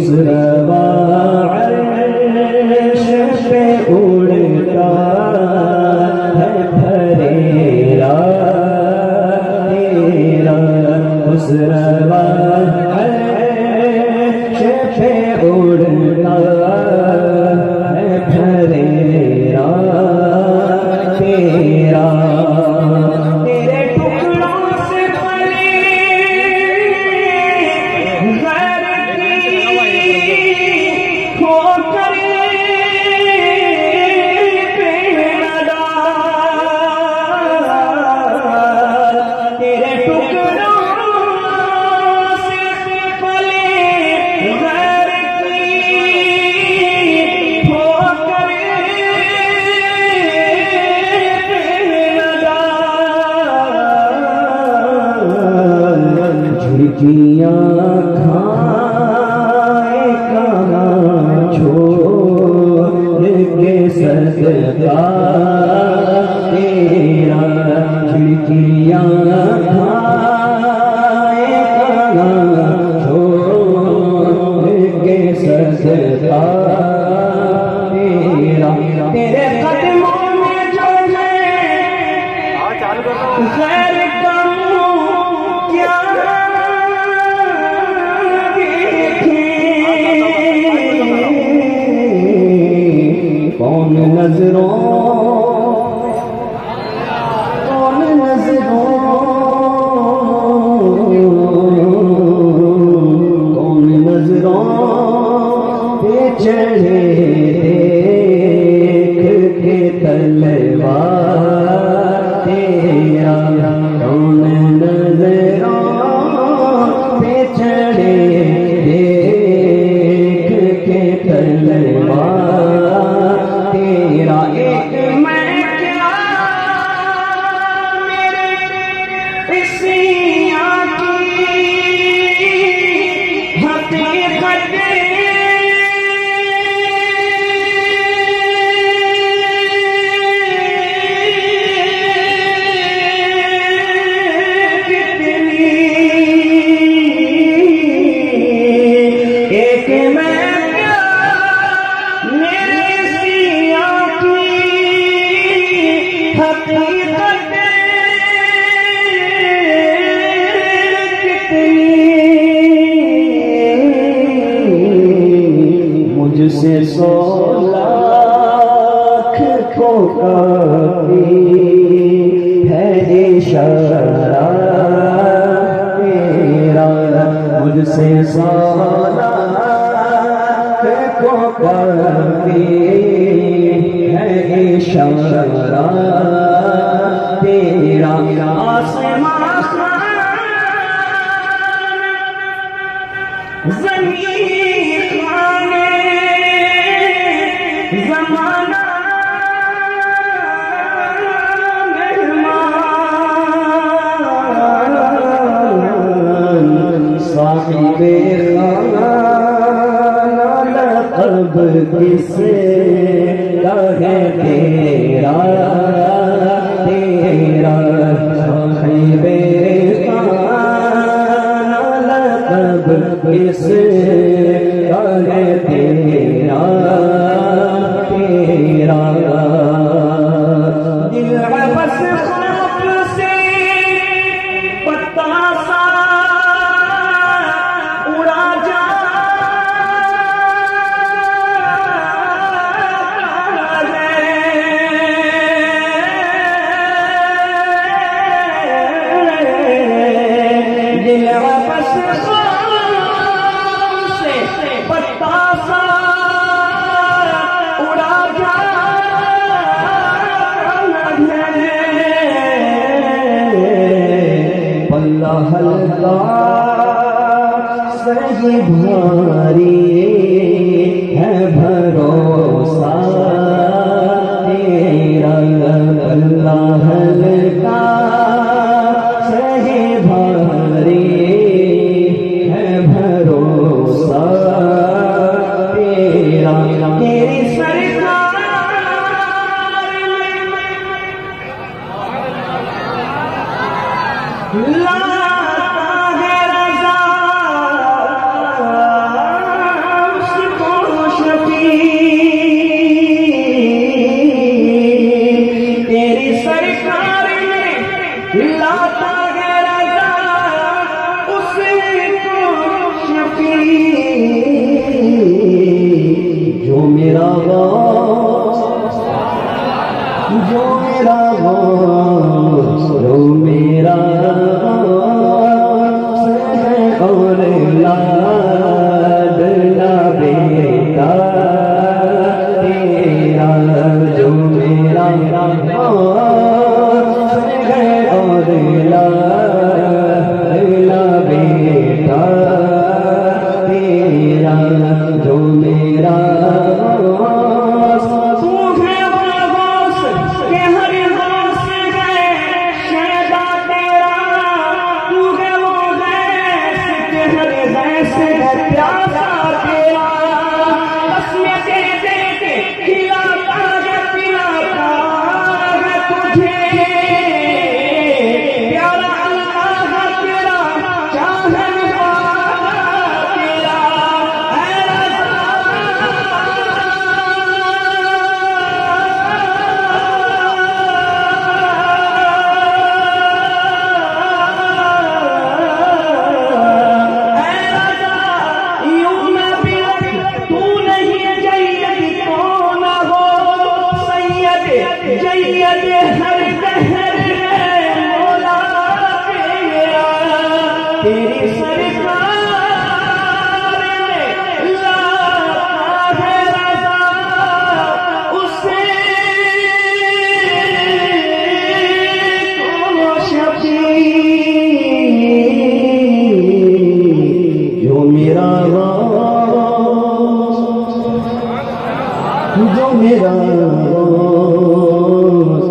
उस रवा अर्श पे उड़ता है फरेरा तेरा, उस रवा अर्श पे उड़ता है फरेरा तेरा। तेरे टुकड़ों से पले गैर होकर तेरे टुकड़ों से पले गैर होकर झुर्कियाँ खाए कहाँ छोड़ के सदका तेरा, झुर्कियाँ खाए कहाँ छोड़ के सदका तेरा। तेरे कदमों में जो है खैर कौन नजरों पे चढ़े देख के तलवार तेरा, कौन नजरों पे चढ़े देख के तलवार तेरा। एक मैं क्या मेरे इसी आँखी हकीकत कितनी, एक मैं क्या मेरे इसी आँखी हकीकत कितनी, मुझसे 100 लाख को काफी है इशारा तेरा, मुझसे 100 लाख को काफी है इशारा तेरा। आसमां ज़मीन खाने ज़माना मेहमान, साहिबे खाना लक़ब किसे है तेरा तेरा, साहिबे खाना लक़ब किसे है तेरा तेरा। दिल बस ख्वाब से पत्ता सा उड़ा दिल बस से पत्ता सा उड़ा पल्ला हल्का सही भारी है भरोसा तेरा, पल्ला हल्का सही भारी है भरोसा तेरा। तेरी सरकार लाता है रज़ा जो मेरा तेरी सरकार में लाता है रज़ा उसे को शफी जो मेरा जो मेरा